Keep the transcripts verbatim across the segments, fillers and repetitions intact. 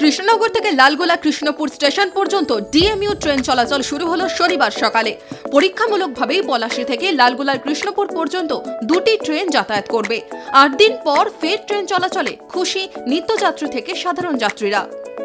কৃষ্ণনগর থেকে লালগোলা কৃষ্ণপুর স্টেশন পর্যন্ত DMU train চলাচল শুরু হলো শনিবার সকালে। পরীক্ষামূলকভাবেই পলাশী থেকে লালগোলার কৃষ্ণপুর পর্যন্ত দুটি ট্রেন যাতায়াত করবে। আট দিন পর ফের ট্রেন চলাচলে খুশি নিত্যযাত্রী থেকে সাধারণ যাত্রীরা।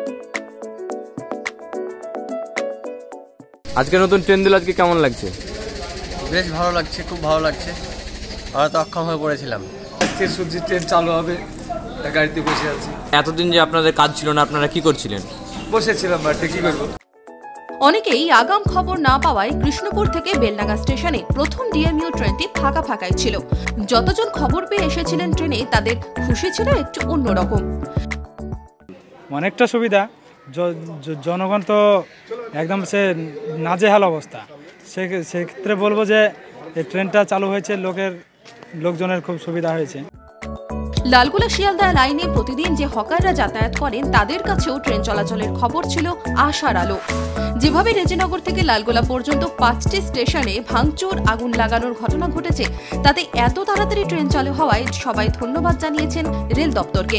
আজকে নতুন ট্রেন দিল, আজকে কেমন লাগছে? বেশ ভালো লাগছে, খুব ভালো লাগছে। হয়তো অক্ষম হয়ে পড়েছিলাম। আজকে সূর্যি ট্রেন চালু হবে, গাড়িতে বসে আছি। এতদিন যে আপনাদের কাজ ছিল না, আপনারা কি করছিলেন? বসেছিলাম বাড়িতে, কি করবো। অনেকেই আগাম খবর না পাওয়ায় কৃষ্ণপুর থেকে বেলডাঙ্গা স্টেশনে প্রথম ডিএমইউ ট্রেনটি ফাঁকা ফাঁকাই ছিল। যতজন খবর পেয়ে এসেছিলেন ট্রেনে, তাদের খুশি ছিল একটু অন্যরকম। অনেকটা সুবিধা, জনগণ তো একদম সে নাজেহাল অবস্থা। সেক্ষেত্রে বলবো যে এই ট্রেনটা চালু হয়েছে, লোকের লোকজনের খুব সুবিধা হয়েছে। লালগোলা শিয়ালদা লাইনে প্রতিদিন যে হকাররা যাতায়াত করেন, তাদের কাছেও ট্রেন চলাচলের খবর ছিল আশার আলো। যেভাবে রেজিনগর থেকে লালগোলা পর্যন্ত পাঁচটি স্টেশনে ভাঙচুর, আগুন লাগানোর ঘটনা ঘটেছে, তাতে এত তাড়াতাড়ি ট্রেন চালু হওয়ায় সবাই ধন্যবাদ জানিয়েছেন রেল দপ্তরকে।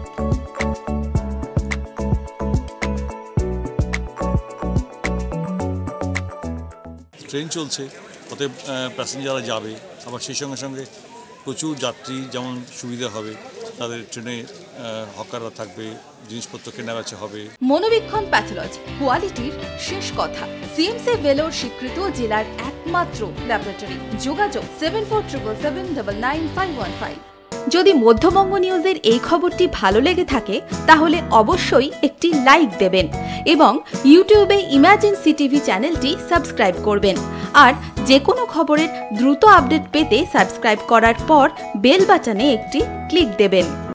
ট্রেন চলছে, ওতে প্যাসেঞ্জাররা যাবে, আবার সেই সঙ্গে সঙ্গে প্রচুর যাত্রী যেমন সুবিধা হবে, তাদের ট্রেনে হকাররা থাকবে, জিনিসপত্র কেনাবেচা হবে। মনোবীক্ষণ প্যাথোলজি, কোয়ালিটির শেষ কথা। সিএমসি ভেলোর স্বীকৃত জেলার একমাত্র ল্যাবরেটরি। যোগাযোগ seven four triple seven double nine five one five. যদি মধ্যবঙ্গ নিউজের এই খবরটি ভালো লেগে থাকে, তাহলে অবশ্যই একটি লাইক দেবেন এবং ইউটিউবে ইমার্জেন্সি টিভি চ্যানেলটি সাবস্ক্রাইব করবেন। আর যে কোনো খবরের দ্রুত আপডেট পেতে সাবস্ক্রাইব করার পর বেল বাটনে একটি ক্লিক দেবেন।